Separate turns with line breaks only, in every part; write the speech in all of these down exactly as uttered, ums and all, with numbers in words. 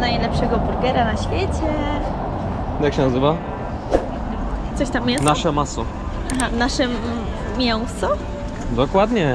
najlepszego burgera na świecie.
Jak się nazywa?
Coś tam jest?
Nasze maso.
Aha, nasze mięso?
Dokładnie.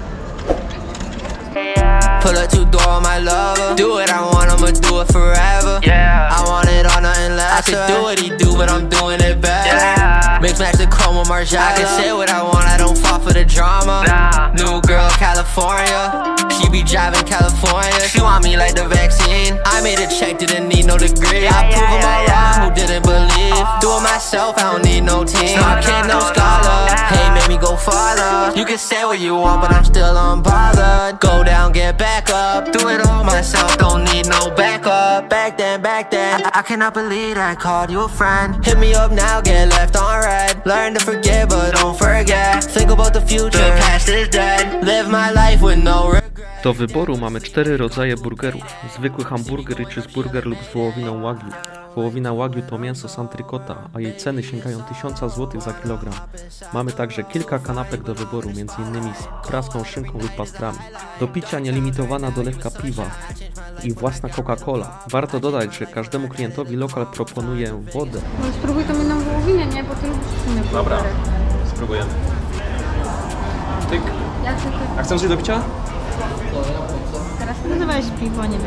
Pull up two door, my lover. Do what I want, I'ma do it forever. Yeah. I want it all, nothing less. I could do what he do, but I'm doing it better. Yeah. Mix match the chrome with Margiela. I can say what I want, I don't fall for the drama. Nah. New girl, California. She be driving California. She want me like the vaccine. I made a check, didn't need no degree. Yeah, I prove them all wrong, who didn't believe. Do it myself, I don't need no team. No, I can't, no scholar. Hey, made me go farther. You can say what you want, but I'm still unbothered. Go down, get back up. Do it all myself, don't need no backup. Back then, back then, I, I cannot believe I called you a friend. Hit me up now, get left on red. Learn to forget, but don't forget. Think about the future, the past is dead. Live my life with no regret.
Do wyboru mamy cztery rodzaje burgerów. Zwykły hamburger i cheeseburger lub z wołowiną wagyu. Wołowina wagyu to mięso z antrykota, a jej ceny sięgają tysiąc złotych za kilogram. Mamy także kilka kanapek do wyboru, między innymi z praską szynką lub pastrami. Do picia nielimitowana dolewka piwa i własna Coca-Cola. Warto dodać, że każdemu klientowi lokal proponuje wodę.
No spróbuj tą inną wołowinę, nie? Bo ty lubisz inne
Dobra, spróbujemy. Tyk.
Jak to ty?
A chcesz coś do picia?
Teraz nazywałeś piwo, nie wiem.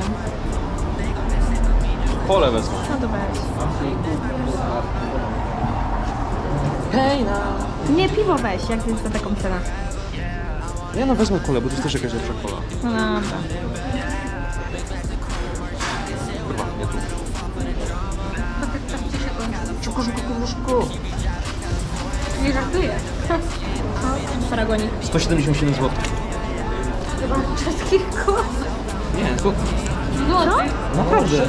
Pole wezmę.
No to weź.
Hej no.
Nie, piwo weź, jak jest za taką cenę.
Ja no wezmę kolę, bo to jest też jakaś lepsza kola.
No dobra.
Chyba, nie tu.
Szybko, szybko, szybko, szybko. Nie żartuję.
Paragonik.
sto siedemdziesiąt siedem złotych.
Chyba czeskich koła.
Nie, to...
No, no?
Naprawdę.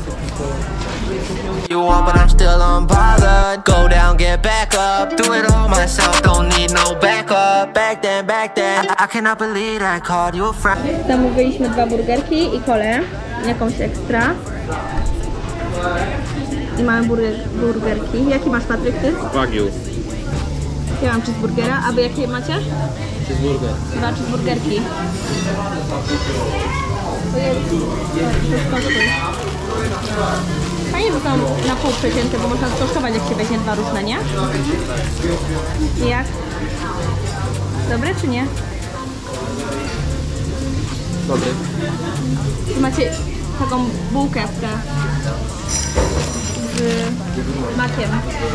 You want, but I'm still unbothered. Go down, get back up. Do it all myself, don't need no backup. Back then, back then, I, I cannot believe I called you a friend.
Zamówiliśmy dwa burgerki i kolę. Jakąś ekstra. I mamy burger, burgerki. Jaki masz, Patryk, ty?
Wagyu.
Ja mam cheeseburgera. A wy jakie macie?
Cheeseburger.
Dwa cheeseburgerki. Fajnie, że są na pół przecięte, bo można skosztować, jak się weźmie dwa różne, nie? Jak? Dobre czy nie?
Dobry.
Tu macie taką bułkę z makiem.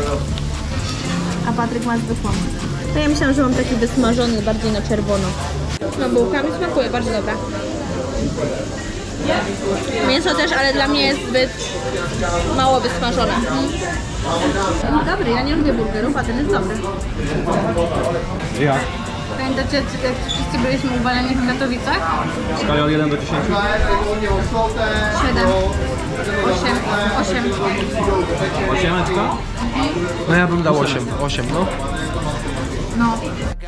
A Patryk ma zwykłą. To ja myślałam, że mam taki wysmażony, bardziej na czerwono. No bułka mi smakuje, bardzo dobra. Mięso też, ale dla mnie jest zbyt mało wysmażone. Mm. Dobry, ja nie lubię burgerów, a ten jest dobry.
Jak?
Pamiętacie, jak wszyscy byliśmy uwaleni w Katowicach?
W skali od jeden do dziesięciu?
siedem, osiem, osiem.
Osiemeczka? No ja bym dał osiem. osiem, no.
No.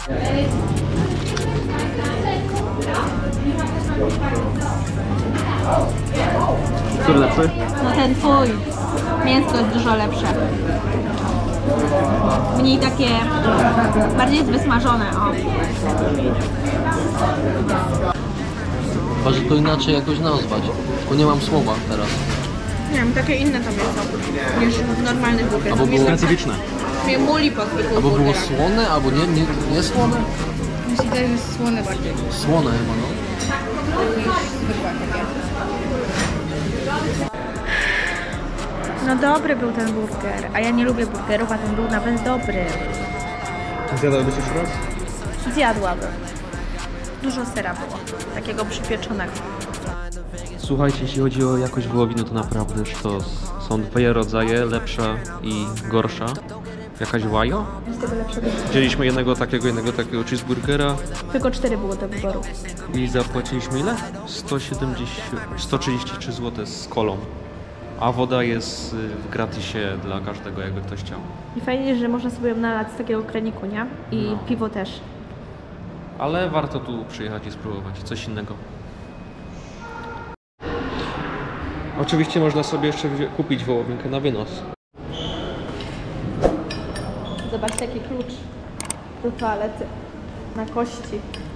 Który lepszy?
No ten twój. Mięsko jest dużo lepsze. Mniej takie, bardziej jest wysmażone, o.
Chyba, że to inaczej jakoś nazwać, bo nie mam słowa teraz.
Nie wiem, takie inne to mięso niż normalny burger.
Albo było
specyficzne.
Mnie muli po zwykłym
Albo było
burgerach.
słone, albo nie, nie, nie słone?
Myślę, że jest słone bardziej
Słone chyba, no.
niż zwykłe takie.
No dobry był ten burger, a ja nie lubię burgerów, a ten był nawet dobry.
Zjadałbyś jeszcze raz?
Zjadłabym. Dużo sera było, takiego przypieczonego.
Słuchajcie, jeśli chodzi o jakość wołowiny, to naprawdę sztos. Są dwie rodzaje, lepsza i gorsza. Jakaś wajo?
Z tego lepszego.
Wzięliśmy jednego takiego, jednego takiego cheeseburgera
Tylko cztery było do wyboru.
i zapłaciliśmy ile? sto siedemdziesiąt, sto trzydzieści trzy złote z kolą. A woda jest w gratisie dla każdego, jakby ktoś chciał.
I fajnie, że można sobie ją nalać z takiego kraniku, nie? I
No.
piwo też.
Ale warto tu przyjechać i spróbować coś innego. Oczywiście można sobie jeszcze kupić wołowinkę na wynos.
Zobaczcie, jaki klucz do toalety na kości.